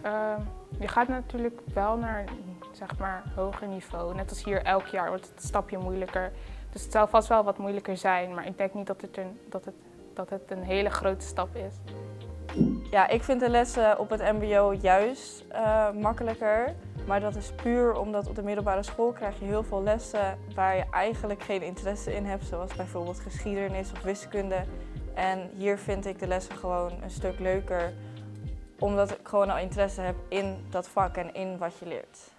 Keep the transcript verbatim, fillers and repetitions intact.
Uh, je gaat natuurlijk wel naar een zeg maar, hoger niveau. Net als hier elk jaar wordt het een stapje moeilijker. Dus het zal vast wel wat moeilijker zijn, maar ik denk niet dat het een, dat het, dat het een hele grote stap is. Ja, ik vind de lessen op het mbo juist uh, makkelijker. Maar dat is puur omdat op de middelbare school krijg je heel veel lessen waar je eigenlijk geen interesse in hebt. Zoals bijvoorbeeld geschiedenis of wiskunde. En hier vind ik de lessen gewoon een stuk leuker. Omdat ik gewoon al interesse heb in dat vak en in wat je leert.